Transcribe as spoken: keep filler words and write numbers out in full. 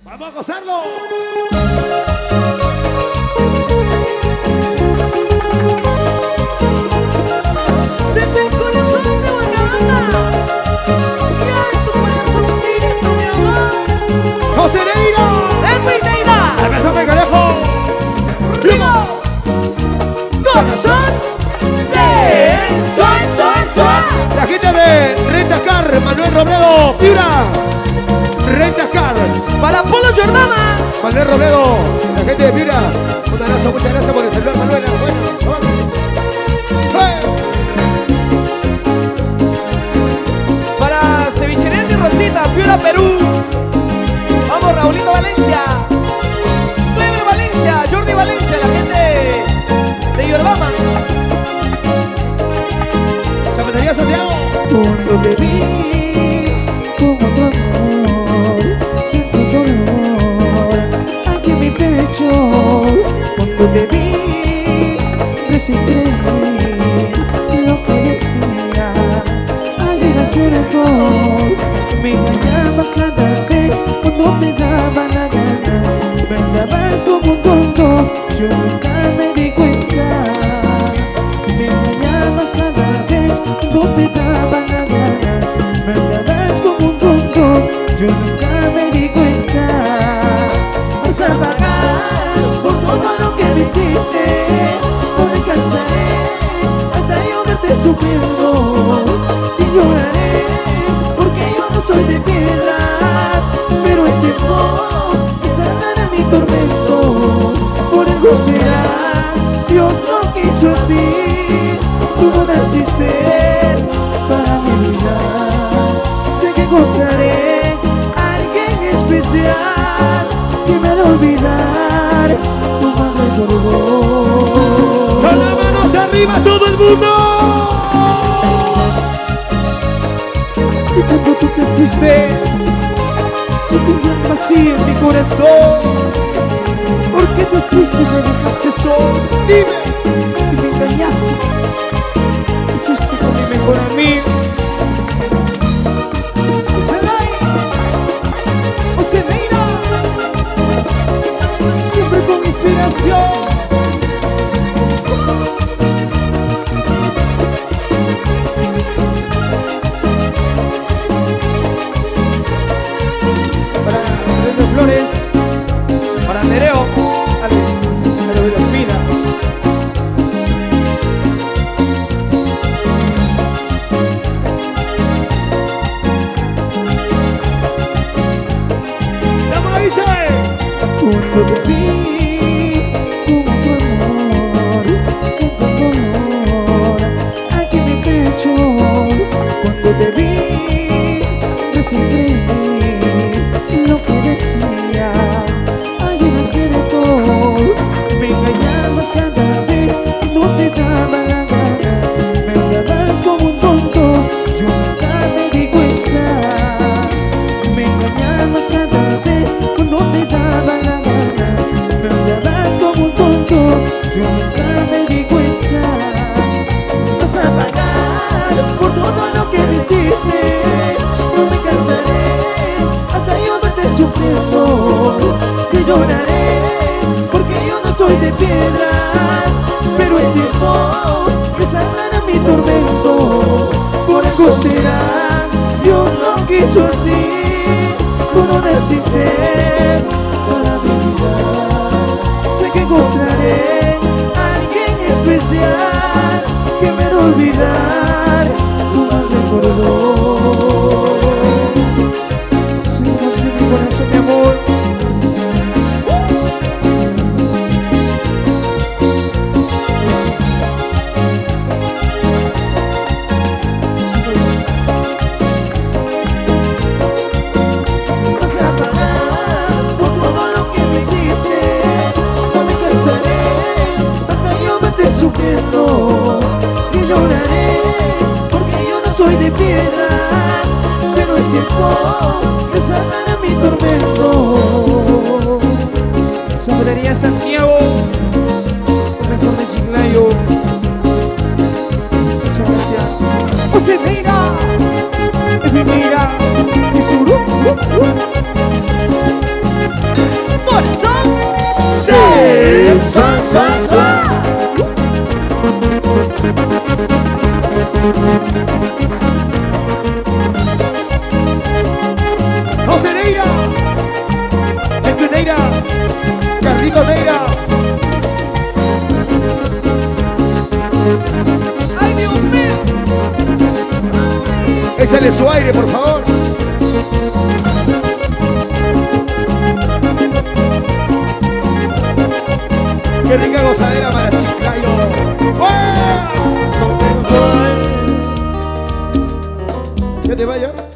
¡Vamos a gozarlo! Desde el corazón de Guanabana y a tu corazoncito, mi amor. ¡José Neira! ¡Edwin Neira! ¡El mejor de Conejo! ¡Ritmo! ¡Corazón! ¡Sensual, sual, sual! La gente de Rentacar, Manuel Robledo, Vibra. Rentacar. Para Polo Jordana. Manuel Robledo, la gente de Vibra. Un abrazo, muchas gracias por el celular, Manuel. Bueno, vamos. ¡Hey! Para Cevichería y Rosita, Piura, Perú. Vamos, Raulito Valencia. Clever Valencia, Jordi Valencia, la gente de Yorbama. Zapatería Santiago. Cuando te vi como tu amor, siento dolor aquí en mi pecho. Cuando te vi, recién creí lo que decía. Ayer hace mejor, me engañabas cada vez cuando me daba la gana. Me andabas como un tonto, yo nunca me di cuenta. Me engañabas cada vez cuando te daba la gana. Me andabas como un tonto, yo nunca me di cuenta. Vas a pagar por todo lo que me hiciste. No descansaré hasta yo verte sufriendo. Si lloraré porque yo no soy de piedra, pero el tiempo me sanará mi tormento. Por algo será, Dios lo quiso así. Tú no naciste para mi vida. Sé que encontraré a alguien especial que me hará olvidar tu mal recuerdo. Con las manos arriba todo el mundo. Y cuando tú te fuiste, sentí un gran vacío en mi corazón. ¿Por qué te fuiste y me dejaste solo? Dime, y me engañaste. Y fuiste con mi mejor amigo. José Neira, José Neira, siempre con inspiración. Para Andrés Flores. Para Nereo. Alex. Nereo de la Espina. ¡Vamos, dice! Cuando te vi como tu amor, siento dolor aquí en mi pecho. Cuando te vi, recién creí lo que decía. Ayer hace de todo, me engañabas cada vez, no te daba la gana. Me andabas como un tonto, yo nunca me di cuenta. Me engañabas cada vez cuando te daba la gana. Me andabas como un tonto, yo nunca me di cuenta. Vas a pagar por todo lo que me hiciste. No me cansaré hasta yo verte sufriendo. Si lloraré porque yo no soy de piedra, pero el tiempo me sanará mi tormento. Por algo será, Dios lo quiso así. Tú no naciste para mi vida. Sé que encontraré a alguien especial que me hará olvidar tu mal recuerdo. Si no sé mi corazón, mi amor. Vas a pagar por todo lo que me hiciste. No me cansaré hasta yo verte sufriendo. Si lloraré porque yo no soy de piedra, pero el tiempo me sanará mi tormento. Zapatería Santiago, mejor de Chiclayo. Muchas gracias. José Neira, es mi mira, y su grupo. suá, suá. José Neira, el Neira, Carlito Neira. ¡Ay, Dios mío! Échale su aire, por favor. Qué rica gozadera para Chiclayo. ¡Oh! Son sensuales. ¿Qué te vaya?